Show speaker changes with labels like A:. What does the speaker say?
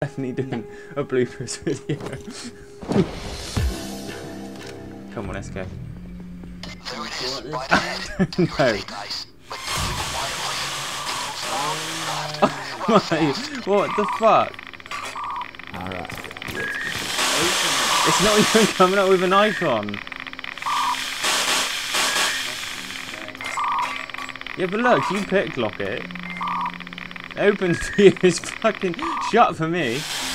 A: Definitely doing a bloopers video. Come on, let's go.
B: There it is, right ahead.
A: No.
B: Great, guys. But
A: What the fuck?
C: Alright.
A: It's not even coming up with an icon. Yeah, but look, you pick lock it. Open to you is fucking shut for me.